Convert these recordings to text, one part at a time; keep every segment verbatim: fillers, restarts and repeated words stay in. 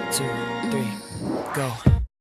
two, three, go.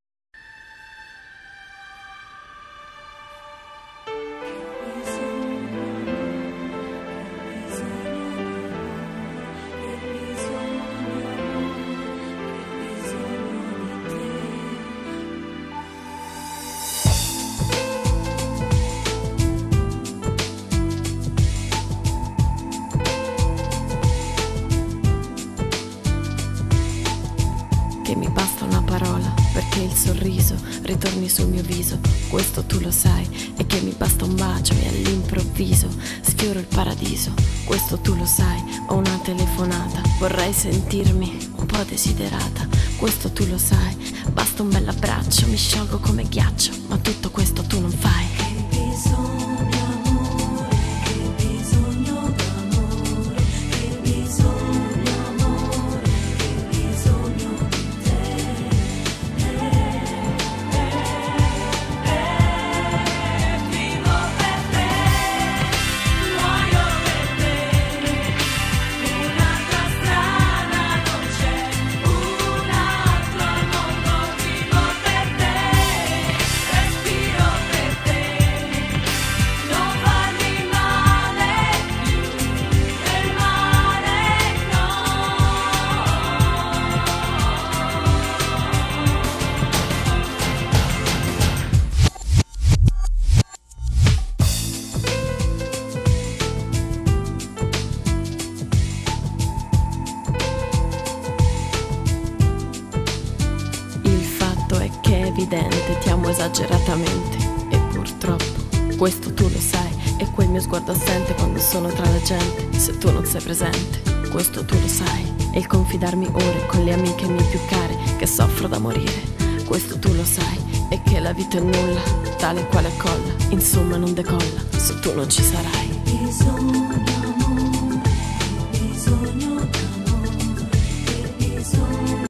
Che mi basta una parola perché il sorriso ritorni sul mio viso, questo tu lo sai, e che mi basta un bacio e all'improvviso sfioro il paradiso, questo tu lo sai, ho una telefonata, vorrei sentirmi un po' desiderata, questo tu lo sai, basta un bell'abbraccio, mi sciolgo come ghiaccio, ma tutto questo tu non fai. Che bisogno amore, che bisogno d'amore, che bisogno amore, che bisogno di te. Vivo per te, muoio per te, un'altra strada non c'è, un altro al mondo. Vivo per te, respiro per te, non farmi male più, del male no. Il fatto è che è evidente, ti amo esageratamente e purtroppo questo tu lo sai, è quel mio sguardo assente quando sono tra la gente, se tu non sei presente, questo tu lo sai, è il confidarmi ore con le amiche mie più care che soffro da morire, questo tu lo sai, è che la vita è nulla, tale quale colla, insomma non decolla se tu non ci sarai. Bisogno